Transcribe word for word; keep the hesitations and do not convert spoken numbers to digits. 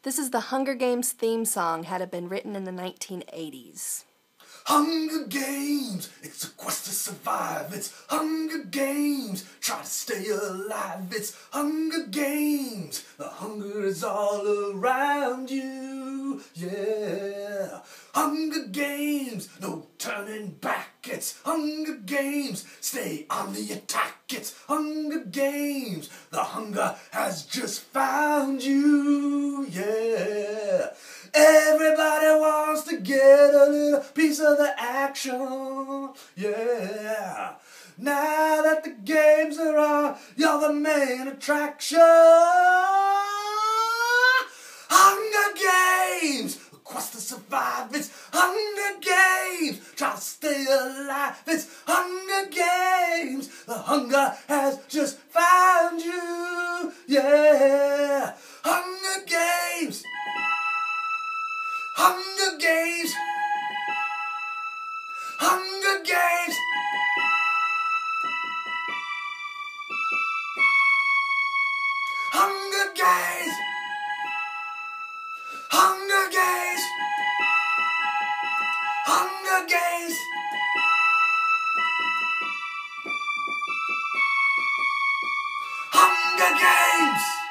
This is the Hunger Games theme song had it been written in the nineteen eighties. Hunger Games, it's a quest to survive. It's Hunger Games, try to stay alive. It's Hunger Games, the hunger is all around you. Yeah, Hunger Games, no turning back. It's Hunger Games, stay on the attack. It's Hunger Games, the hunger has just found you. Yeah, everybody wants to get a little piece of the action. Yeah, now that the games are on, you're the main attraction. Hunger Games, a quest to survive. It's Hunger Games, try to stay alive. It's Hunger Games, the hunger has just found you. Yeah, Hunger Games, Hunger Games, Hunger Games. Hunger Games, Hunger Games, Hunger Games, Hunger Games.